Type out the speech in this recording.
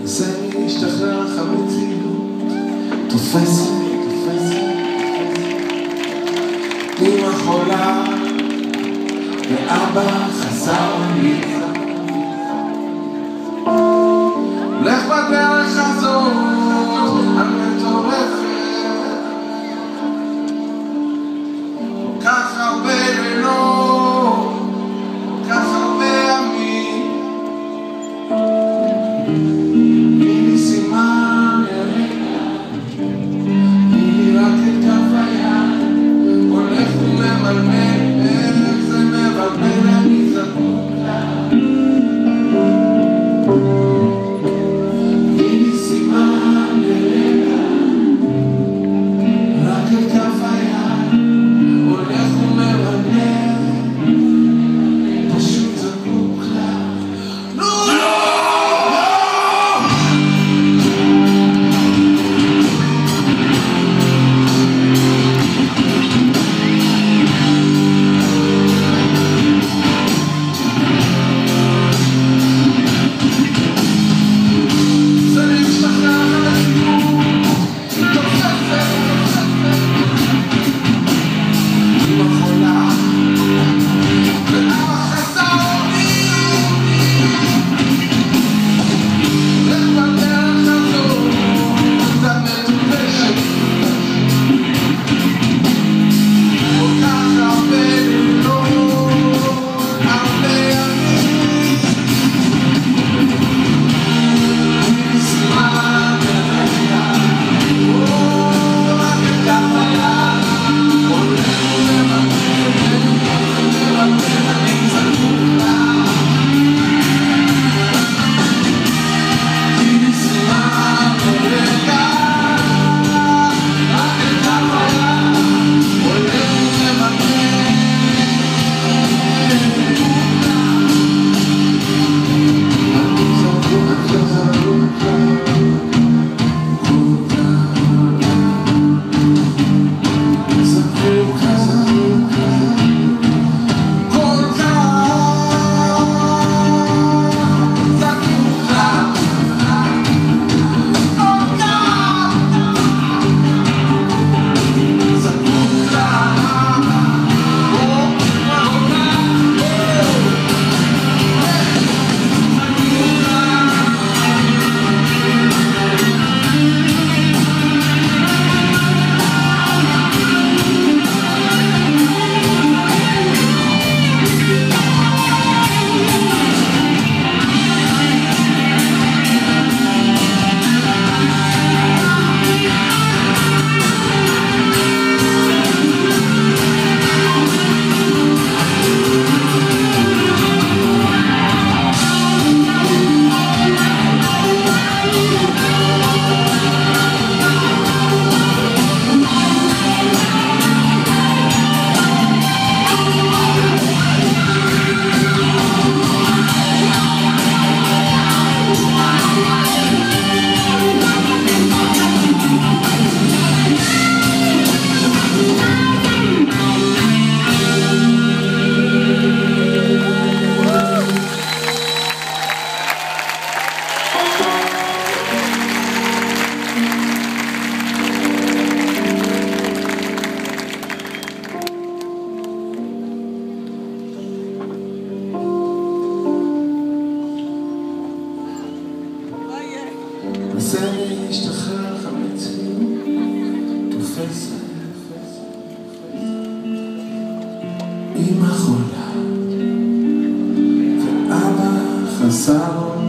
זה להשתחרר לך מציאות תופסת אמא חולה ואבא חסר אונים לך בדרך הזאת המטורפת כל כך הרבה לילות כל כך הרבה ימים תני לי סימן לרגע תני לי רק את כף היד הולך וממלמל איך זה מבלבל אני זקוק לה תני לי סימן לרגע רק את כף היד הולך וממלמל פשוט זקוק לה זה להשתחרר לך מציאות תופסת אמא חולה ואבא חסר